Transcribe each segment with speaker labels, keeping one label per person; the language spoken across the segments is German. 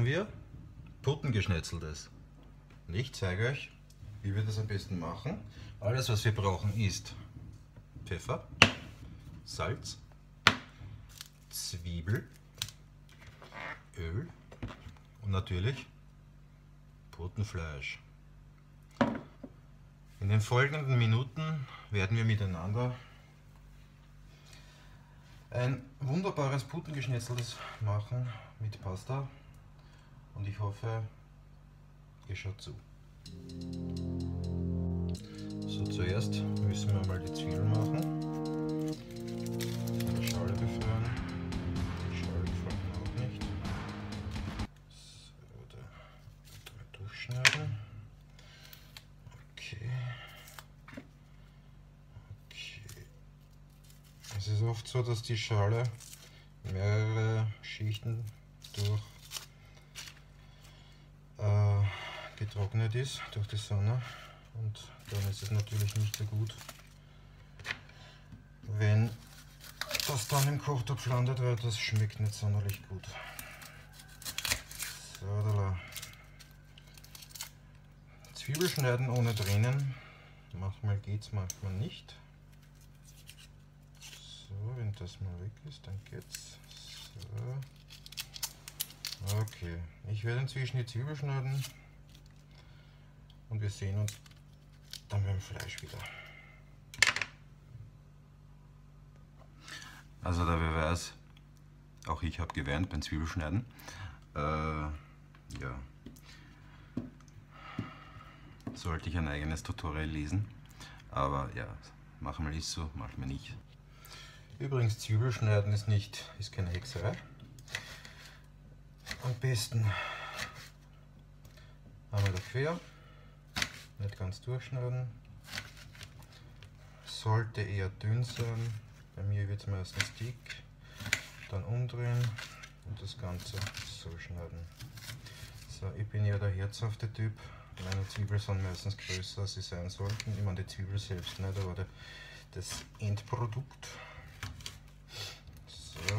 Speaker 1: wir Puttengeschnetzeltes. Und ich zeige euch, wie wir das am besten machen. Alles, was wir brauchen, ist Pfeffer, Salz, Zwiebel, Öl und natürlich Puttenfleisch. In den folgenden Minuten werden wir miteinander ein wunderbares Puttengeschnetzeltes machen mit Pasta und ich hoffe, ihr schaut zu. So, zuerst müssen wir mal die Zwiebeln machen. Von der Schale befreien. Die Schale gefällt mir auch nicht. So, da durchschneiden. Okay. Es ist oft so, dass die Schale mehrere Schichten durch getrocknet ist durch die Sonne und dann ist es natürlich nicht so gut, wenn das dann im Kochtopf landet, weil das schmeckt nicht sonderlich gut. So, da. Zwiebel schneiden ohne Tränen, manchmal geht's, manchmal nicht. So, wenn das mal weg ist, dann geht's. So. Okay, ich werde inzwischen die Zwiebel schneiden. Und wir sehen uns dann beim Fleisch wieder. Also der Beweis, auch ich habe geweint beim Zwiebelschneiden. Ja. Sollte ich ein eigenes Tutorial lesen. Aber ja, manchmal ist so, manchmal nicht. Übrigens, Zwiebelschneiden ist keine Hexerei. Am besten einmal quer. Nicht ganz durchschneiden. Sollte eher dünn sein. Bei mir wird es meistens dick. Dann umdrehen und das Ganze so schneiden. So, ich bin ja der herzhafte Typ. Meine Zwiebeln sind meistens größer, als sie sein sollten. Ich meine die Zwiebel selbst nicht, aber das Endprodukt. So.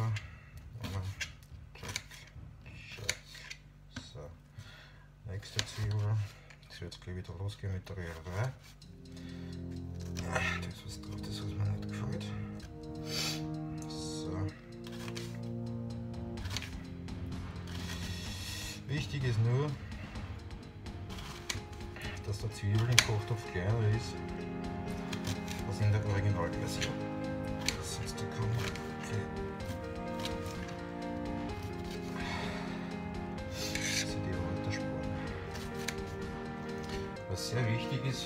Speaker 1: So. Nächste Zwiebel. Jetzt gleich wieder losgehen mit der Rührerei. Da ist was drauf, das was mir nicht gefällt. So. Wichtig ist nur, dass der Zwiebel im Kochtopf kleiner ist als in der Originalversion. Sonst kommt was sehr wichtig ist,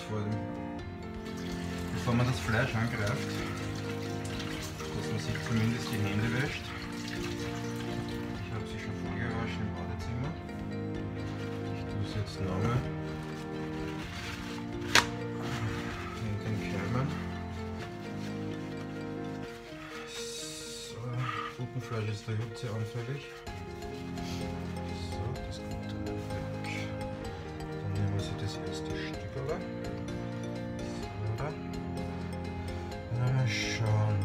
Speaker 1: bevor man das Fleisch angreift, dass man sich zumindest die Hände wäscht. Ich habe sie schon vorgewaschen im Badezimmer. Ich tue es jetzt nochmal in den Keimen. So, Puttenfleisch ist der Hitze anfällig. So, das kommt dann weg. Dann nehmen wir sie das erste Stückerl. So, da. Mal schauen.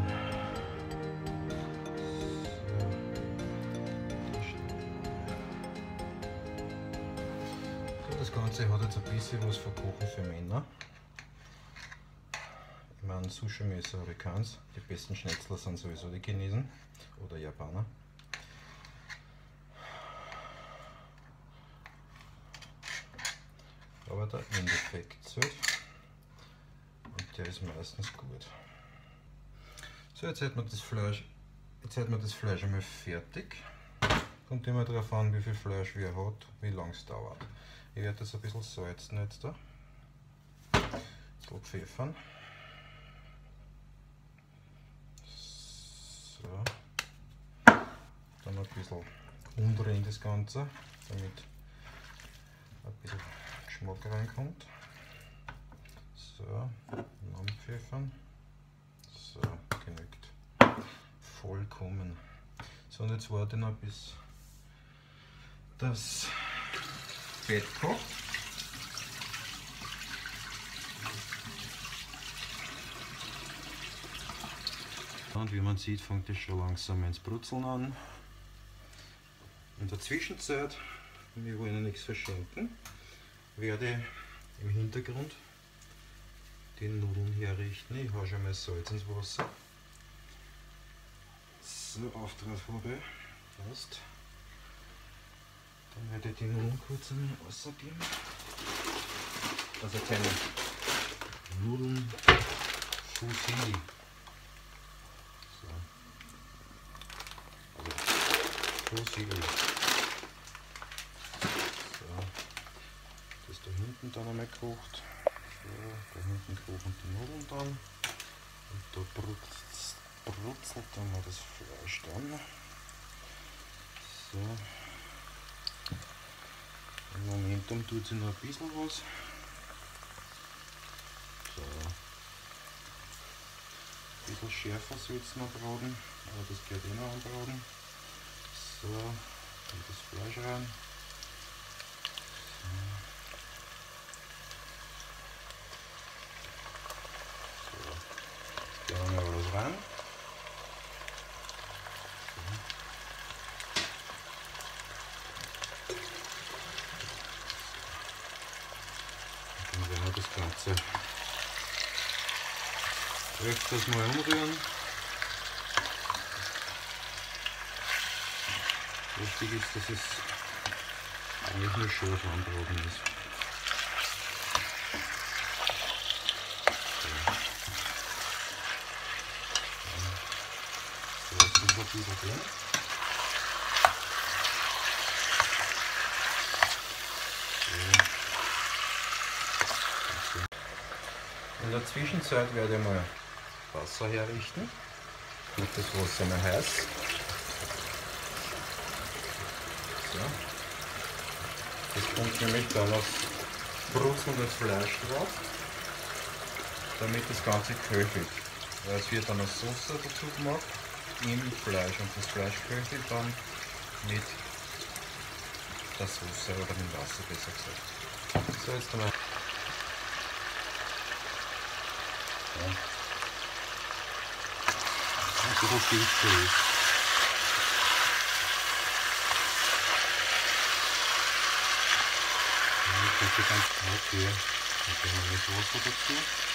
Speaker 1: So, das Ganze hat jetzt ein bisschen was verkochen für Männer. Ich meine, Sushi-Messer habe ich keins. Die besten Schnetzler sind sowieso die Chinesen oder Japaner. Aber der Endeffekt zählt und der ist meistens gut. So, jetzt hätten wir das Fleisch einmal fertig. Kommt immer darauf an, wie viel Fleisch wir hat, wie lange es dauert. Ich werde das ein bisschen salzen jetzt da. Ein bisschen pfeffern. So. Dann ein bisschen umdrehen das Ganze, damit ein bisschen Geschmack reinkommt. So, anpfeffern. So, genügt. Vollkommen. So, und jetzt warte ich noch, bis das Fett kocht. Und wie man sieht, fängt es schon langsam ins Brutzeln an. In der Zwischenzeit wir wollen ja nichts verschenken, werde im Hintergrund die Nudeln herrichten. Ich haue schon mal Salz ins Wasser. So, Auftrag vorbei. Passt. Dann werde ich die Nudeln kurz in den Wasser geben. Also keine Nudeln Fusilli. So. Also Fusilli. So. Das da hinten dann einmal gekocht. So, da hinten kochen die Nudeln dann. Und da brutzelt dann mal das Fleisch dann. So. Im Momentum tut sie noch ein bisschen was. So. Ein bisschen schärfer soll es noch braten, aber das gehört eh noch anbraten. So, und das Fleisch rein. So. Jetzt geben wir alles rein. Dann werden wir das Ganze öfters mal umrühren. Wichtig ist, dass es eigentlich nur scharf anbraten ist. So, jetzt ist ein bisschen drin. In der Zwischenzeit werde ich mal Wasser herrichten. Wird das Wasser mal heiß. So. Das kommt nämlich dann auf brutzelndes Fleisch drauf, damit das Ganze köchelt. Es wird dann eine Sauce dazu gemacht im Fleisch und das Fleisch köchelt dann mit der Sauce oder mit Wasser, besser gesagt. So, jetzt einmal. Ja. Ein bisschen viel zu ist. Okay, dann geben wir das Wasser dazu.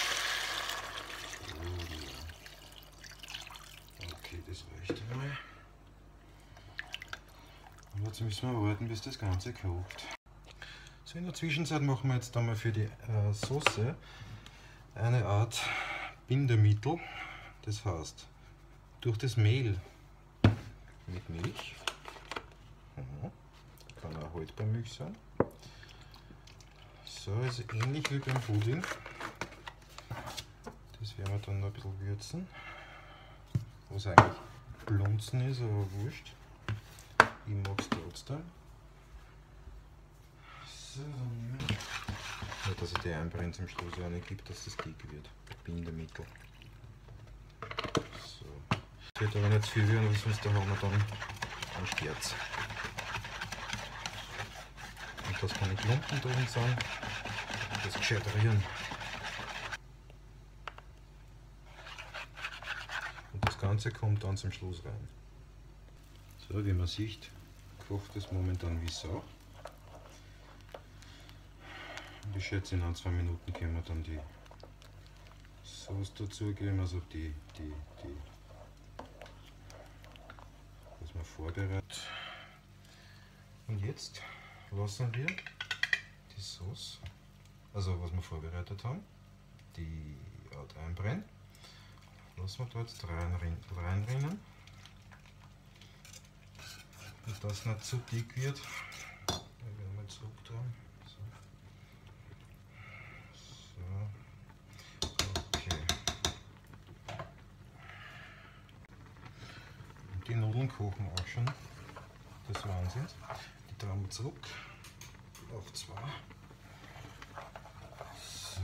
Speaker 1: Okay, das reicht einmal. Und jetzt müssen wir warten, bis das Ganze kocht. So, in der Zwischenzeit machen wir jetzt einmal für die Soße eine Art Bindemittel. Das heißt, durch das Mehl mit Milch, kann auch Haltbarmilch sein. So, also ähnlich wie beim Pudding. Das werden wir dann noch ein bisschen würzen. Was eigentlich Blunzen ist, aber wurscht. Ich mag es trotzdem. So, dann nehmen wir. Nicht, dass ich die einbrennen zum Schluss auch nicht gibt, dass das dick wird. Bindemittel. So. Das wird aber nicht zu viel werden, sonst haben wir dann einen Sterz. Und dass keine Klumpen drin sind, das gescheit rühren. Und das Ganze kommt dann zum Schluss rein. So, wie man sieht, kocht es momentan wie Sau. Und ich schätze, in 1-2 Minuten können wir dann die Sauce dazugeben, also was wir vorbereitet. Und jetzt lassen wir die Sauce, also was wir vorbereitet haben, die Art einbrennen. Lassen wir da jetzt reinrinnen. Und das nicht zu dick wird. Ich will mal zurück tun. Die Nudeln kochen auch schon des Wahnsinns. Die drehen wir zurück auf 2. So,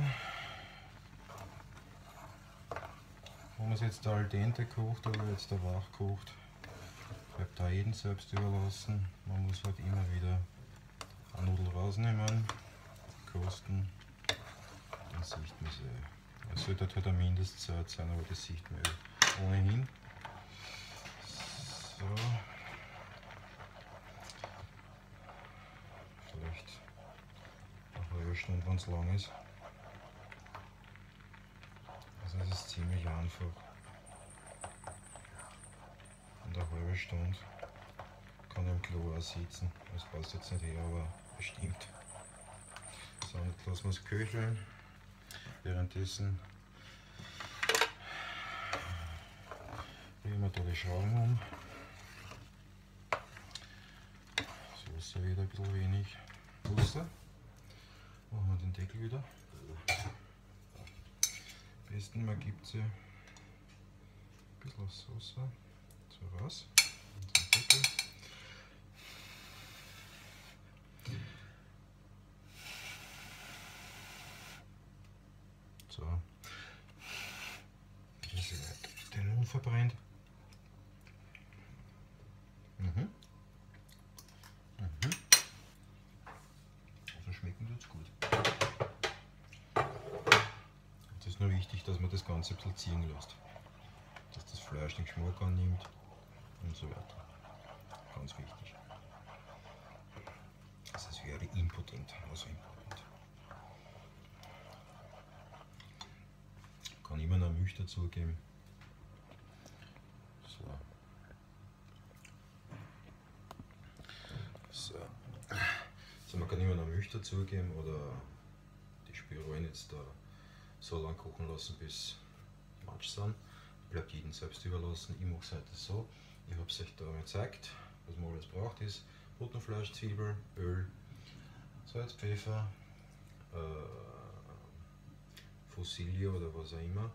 Speaker 1: wenn man es jetzt al dente kocht oder jetzt da wach kocht, bleibt da jeden selbst überlassen. Man muss halt immer wieder eine Nudel rausnehmen, kosten, dann sieht man sie. Es sollte halt eine Mindestzeit sein, aber das sieht man ohnehin. So. Stunde, wenn es lang ist. Also es ist ziemlich einfach. Und eine halbe Stunde kann ich im Klo auch sitzen. Das passt jetzt nicht her, aber bestimmt. So, und jetzt lassen wir es köcheln. Währenddessen rühren wir da die Schrauben um. Das Wasser wieder ein bisschen wenig. Wasser. Machen wir den Deckel wieder. Am besten man gibt sie ein bisschen aufs Wasser. So raus. Und den Deckel. So. Diese Seite den Mund verbrennt. Also schmecken tut's gut. Es ist nur wichtig, dass man das Ganze ein bisschen ziehen lässt. Dass das Fleisch den Geschmack annimmt und so weiter. Ganz wichtig. Also es wäre impotent, also impotent. Kann immer noch Milch dazugeben. So. So, man kann immer noch Milch dazugeben oder die Spiralen jetzt da so lange kochen lassen, bis Matsch sind. Bleibt jedem selbst überlassen. Ich mache es heute so. Ich habe es euch da mal gezeigt, was man alles braucht ist. Putenfleisch, Zwiebel, Öl, Salz, Pfeffer, Fusilli oder was auch immer.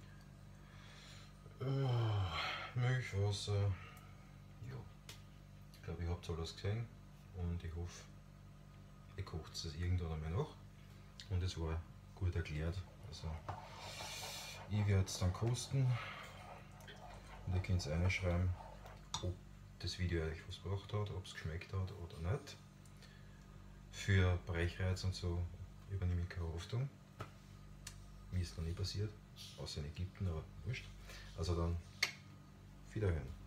Speaker 1: Milch, Wasser. Ja. Ich glaube, ihr habt alles gesehen und ich hoffe, ihr kocht es irgendwann einmal nach. Und es war gut erklärt. Also, ich werde es dann kosten und ihr könnt reinschreiben, ob das Video euch was gebracht hat, ob es geschmeckt hat oder nicht. Für Brechreiz und so übernehme ich keine Haftung. Mir ist noch nie passiert, außer in Ägypten, aber wurscht. Also dann, Wiederhören.